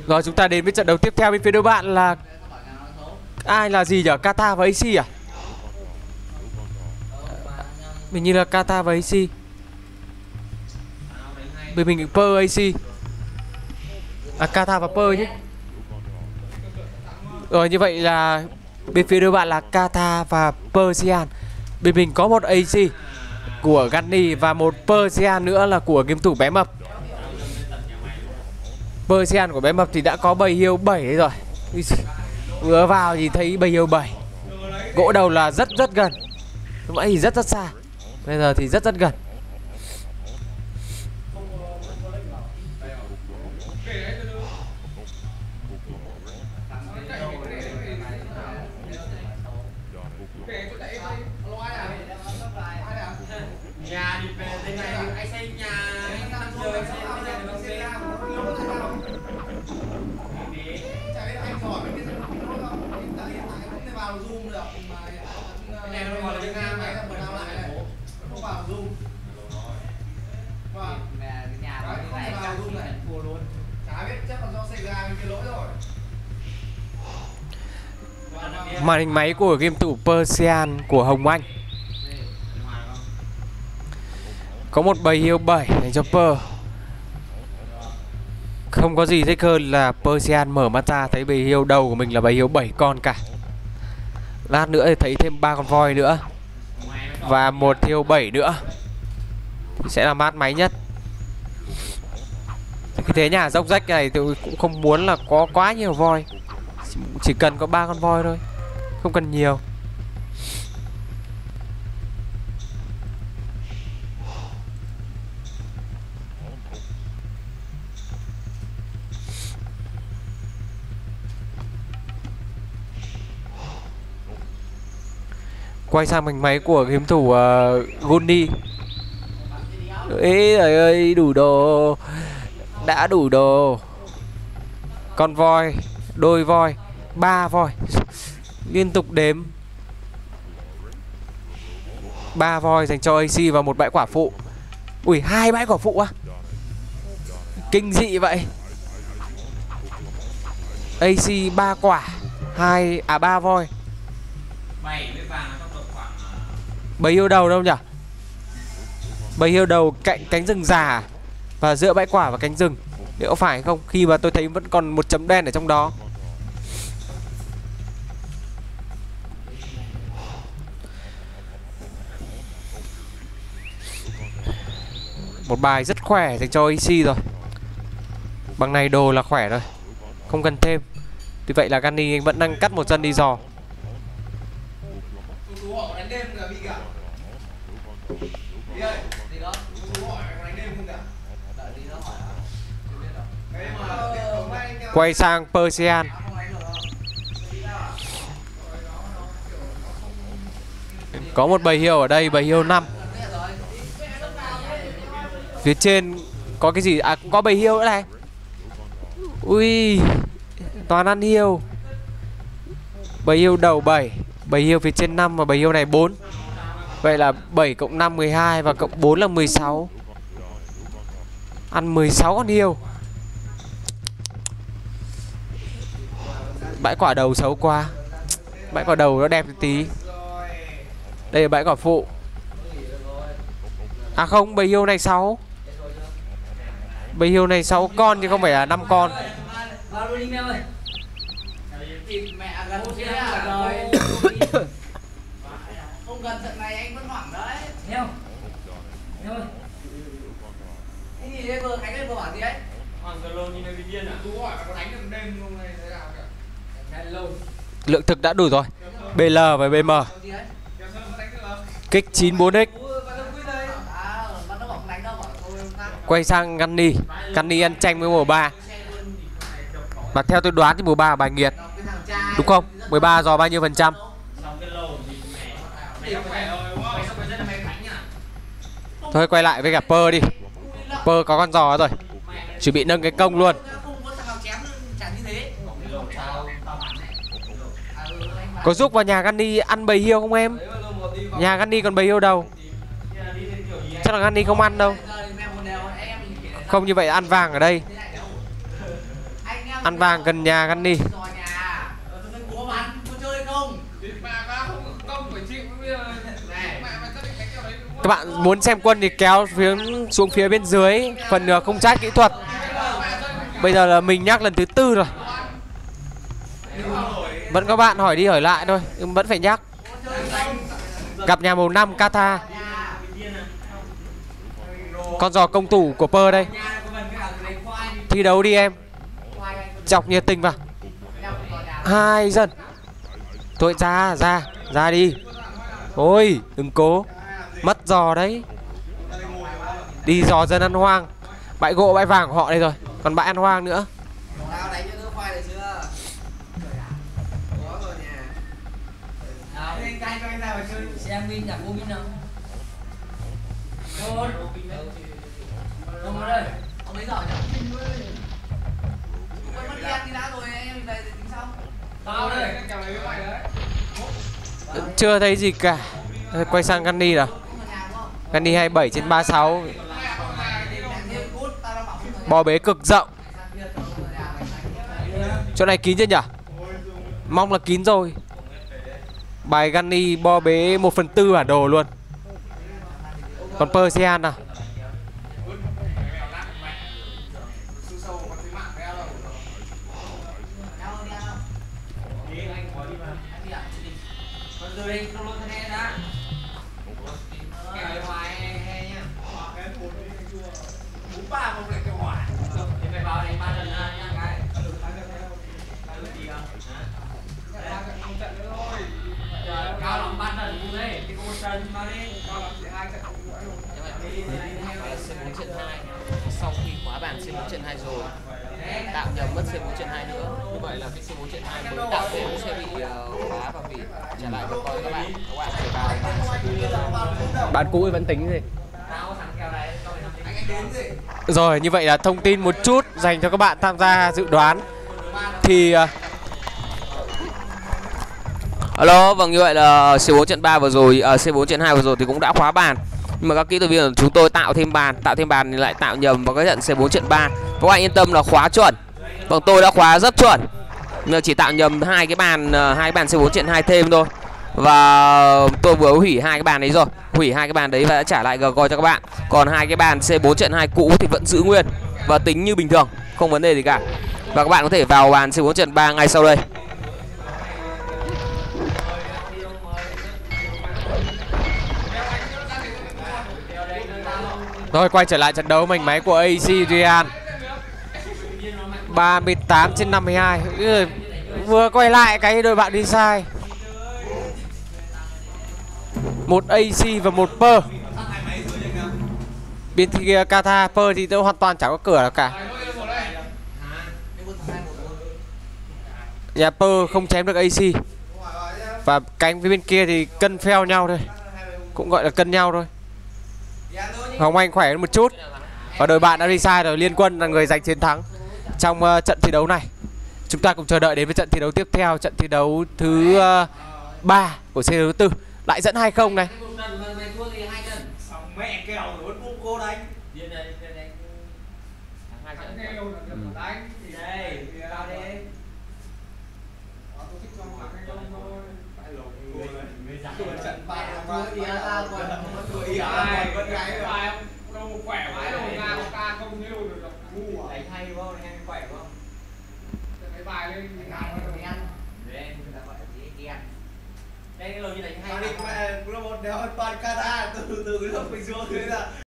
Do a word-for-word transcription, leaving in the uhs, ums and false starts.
Rồi chúng ta đến với trận đấu tiếp theo bên phía đối bạn là ai là gì nhỉ? Kata và a xê à? Mình như là Kata và a xê. Bên mình Per a xê. À Kata và Per chứ. Rồi như vậy là bên phía đối bạn là Kata và Persian. Bên mình có một a xê của Gunny và một Persian nữa là của game thủ bé mập. Persian của bé mập thì đã có bầy hiêu bảy rồi. Vừa vào thì thấy bầy hiêu bảy. Gỗ đầu là rất rất gần. Lúc nãy thì rất rất xa. Bây giờ thì rất rất gần. Màn hình máy của game thủ Persian của Hồng Anh. Có một bầy hiêu bảy dành cho Per. Không có gì thích hơn là Persian mở mắt ra thấy bầy hiêu đầu của mình là bầy hiêu bảy con cả. Lát nữa thì thấy thêm ba con voi nữa và một hiêu bảy nữa thì sẽ là mát máy nhất. Cái thế nhà dốc rách này tôi cũng không muốn là có quá nhiều voi. Chỉ cần có ba con voi thôi, không cần nhiều. Quay sang mảnh máy của game thủ uh, Gunny. Ê trời ơi, đủ đồ. Đã đủ đồ. Con voi, đôi voi, ba voi. Liên tục đếm. Ba voi dành cho a xê và một bãi quả phụ. Ui, hai bãi quả phụ á. Kinh dị vậy. a xê ba quả, hai à ba voi. Bầy hiêu đầu đâu nhỉ? Bầy hiêu đầu cạnh cánh rừng già và giữa bãi quả và cánh rừng. Liệu phải không? Khi mà tôi thấy vẫn còn một chấm đen ở trong đó. Một bài rất khỏe dành cho a xê rồi. Bằng này đồ là khỏe rồi, không cần thêm. Tuy vậy là Gunny anh vẫn đang cắt một dân đi dò. Quay sang Persian. Có một bầy hiêu ở đây, bầy hiêu năm. Phía trên có cái gì? À cũng có bầy hiêu nữa này. Ui, toàn ăn hiêu. Bầy hiêu đầu bảy, bầy hiêu phía trên năm và bầy hiêu này bốn. Vậy là bảy cộng năm mười hai và cộng bốn là mười sáu. Ăn mười sáu con hiêu. Bãi quả đầu xấu quá. Bãi quả đầu nó đẹp tí. Đây là bãi quả phụ. À không, bầy hiêu này sáu. Bầy hiêu này sáu con chứ không phải là năm con. Không cần trận này anh vẫn hoảng đấy. Hiểu. Hiểu. Cái gì đấy vừa Khánh ơi vừa bảo gì đấy? Hoàng Cờ Lôn như này bị điên à? Chú hỏi có đánh được đêm không này thế nào kìa? Lượng thực đã đủ rồi. bê lờ và bê em. Kích chín bốn x. Quay sang Gunny. Gunny ăn tranh với mùa ba. Mà theo tôi đoán thì mùa ba bài nghiệt. Đúng không? mười ba dò bao nhiêu phần trăm? Thôi quay lại với cả Per đi. Per có con giò rồi. Chuẩn bị nâng cái công luôn. Có giúp vào nhà Gunny ăn bầy hiêu không em? Nhà Gunny còn bầy hiêu đâu. Chắc là Gunny không ăn đâu. Không như vậy ăn vàng ở đây. Ăn vàng gần nhà Gunny. Rồi nhà. Ờ, tôi cố bắn, có chơi không? Các bạn muốn xem quân thì kéo phía xuống phía bên dưới phần uh, không chat kỹ thuật. Bây giờ là mình nhắc lần thứ tư rồi. Vẫn có bạn hỏi đi hỏi lại thôi, nhưng vẫn phải nhắc. Gặp nhà màu năm Kata. Con giò công thủ của Pơ đây. Thi đấu đi em. Chọc nhiệt tình vào. Hai dân. Thôi ra, ra, ra đi. Ôi, đừng cố. Mất giò đấy. Đi giò dân ăn hoang. Bãi gỗ bãi vàng của họ đây rồi. Còn bãi ăn hoang nữa. Tao đánh cho đỡ khoai được chưa? Có rồi nè. Nào, lên canh cho anh ra mà chơi. Xem Min là vô Min nào? Rồi. Không ở đây. Ông ấy giỏi nhỉ? Quay mất đen đi đã rồi em về thì tính sau. Tao đây. Chưa thấy gì cả. Quay sang Gunny nào. Gunny hai mươi bảy trên ba mươi sáu. Bò bế cực rộng. Chỗ này kín chưa nhỉ? Mong là kín rồi. Bài Gunny bo bế một phần tư bản đồ luôn. Còn Persian nào. Sau khi khóa bàn xê bốn trận hai rồi, tạo nhầm mất xê bốn trận hai nữa. Như vậy là cái xê bốn trận hai mới tạo thêm sẽ bị uh, khóa và bị trả lại cho coi các bạn. Các bạn phải vào. Bạn cũ vẫn tính gì? Rồi, như vậy là thông tin một chút dành cho các bạn tham gia dự đoán. Thì uh... Alo, vâng, như vậy là xê bốn trận ba vừa rồi, uh, xê bốn trận hai vừa rồi thì cũng đã khóa bàn. Nhưng mà các kỹ thuật viên của chúng tôi tạo thêm bàn, tạo thêm bàn thì lại tạo nhầm vào cái trận xê bốn trận ba. Các bạn yên tâm là khóa chuẩn. Vâng, tôi đã khóa rất chuẩn. Nhưng chỉ tạo nhầm hai cái bàn, hai cái bàn xê bốn trận hai thêm thôi. Và tôi vừa hủy hai cái bàn đấy rồi, hủy hai cái bàn đấy và đã trả lại gờ coi cho các bạn. Còn hai cái bàn xê bốn trận hai cũ thì vẫn giữ nguyên và tính như bình thường, không vấn đề gì cả. Và các bạn có thể vào bàn xê bốn trận ba ngay sau đây. Rồi, quay trở lại trận đấu mạnh máy của a xê Real. ba mươi tám trên năm mươi hai. Vừa quay lại cái đội bạn đi sai. Một a xê và một Pơ. Bên kia Kata, Pơ thì tôi hoàn toàn chẳng có cửa nào cả. Nhà Pơ không chém được a xê. Và cánh phía bên kia thì cân pheo nhau thôi. Cũng gọi là cân nhau thôi. Hồng Anh khỏe hơn một chút. Và đội bạn đã đi sai rồi. Liên Quân là người giành chiến thắng trong uh, trận thi đấu này. Chúng ta cùng chờ đợi đến với trận thi đấu tiếp theo. Trận thi đấu thứ uh, ba của C đấu thứ tư. Lại dẫn hai không này. Mẹ kèo rồi vẫn cô đánh. Đây cái lối như đánh hay. Mẹ nó một đéo toàn Kata từ từ cái lúc mình xuống thế là